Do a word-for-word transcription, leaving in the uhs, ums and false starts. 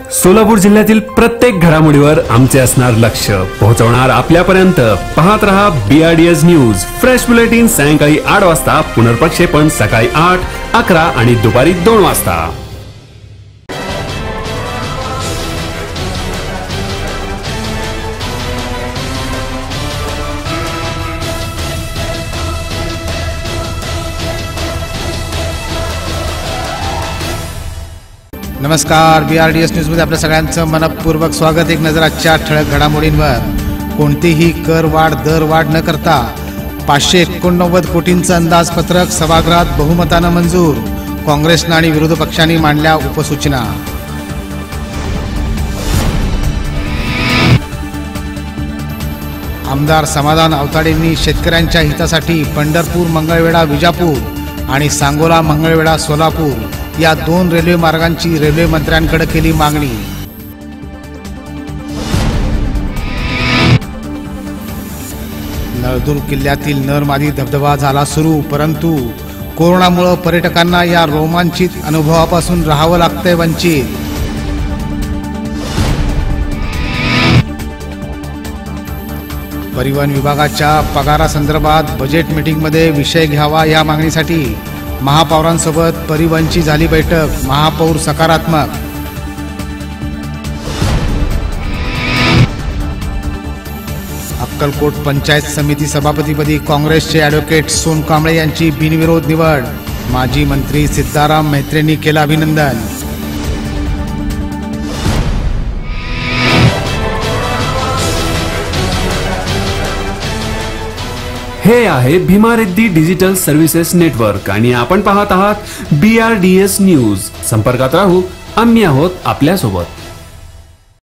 सोलापूर जिल्ह्यातील प्रत्येक घडामोडीवर आमचे असणार लक्ष, पोहोचवणार आपल्यापर्यंत। पाहत रहा बीआरडीएस न्यूज। फ्रेश बुलेटिन सायंकाळी आठ वाजता, पुनर्प्रक्षेपण सकाळी आठ, अकरा आणि दुपारी दोन वाजता। नमस्कार, बीआरडीएस न्यूजमध्ये आपल्या सगळ्यांचं मनपूर्वक स्वागत। एक नजर आजच्या ठळक घडामोडींवर। कोणतीही कर वाढ दर वाढ न करता पाचशे एकोणनव्वद कोटींचं अंदाजपत्रक सभागृहात बहुमतानं मंजूर। काँग्रेसनं आणि विरोधी पक्षांनी मांडल्या उपसूचना। आमदार समाधान आवताडेंनी शेतकऱ्यांच्या हितासाठी पंढरपूर मंगळवेढा विजापूर आणि सांगोला मंगळवेढा सोलापूर या दोन रेल्वे मार्गांची रेल्वे मंत्र्यांकडे केली मागणी। नळदुर्ग किल्ल्यातील नरमादी धबधबा झाला सुरू, परंतु कोरोनामुळे पर्यटकांना या रोमांचित अनुभवापासून राहावं लागतंय वंचित। परिवहन विभागाच्या पगारासंदर्भात बजेट मीटिंगमध्ये विषय घ्यावा या मागणीसाठी महापौरांसोबत परिवहनची झाली बैठक। महापौर सकारात्मक। अक्कलकोट पंचायत समिती सभापतीपदी काँग्रेसचे ॲडव्होकेट सोन कांबळे यांची बिनविरोध निवड। माजी मंत्री सिद्धाराम म्हेत्रेंनी केलं अभिनंदन। हे आहे Bhima Reddy digital services network आणि आपण पाहत आहात बीआरडीएस न्यूज। संपर्कात राहू, आम्ही आहोत आपल्या सोबत।